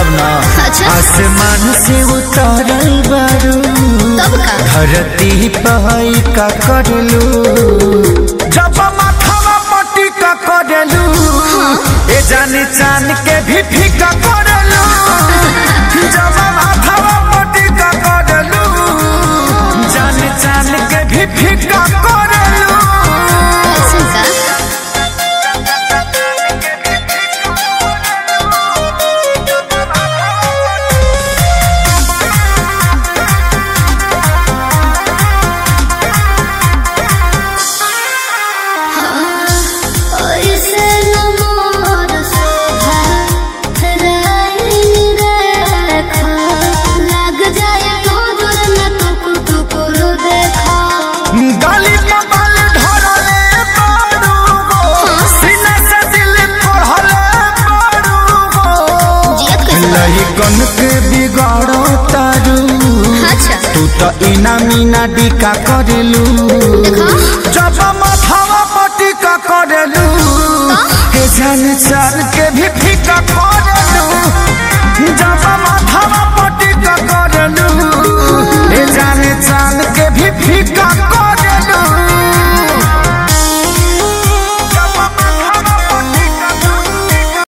सुना। अच्छा? आसमान से उतरल बारू धरती पहाई का करलू जब माथावा पट्टी का करलू ए जानी चान के भी फीका करलू जब माथावा पट्टी का करलू जानी चान के भी फीका करलू। कन के बिगाड़ो तारू तू तो इना मीना डिका करलू जब माथावा पट्टी का करलू के जान चाल के भी फीका कर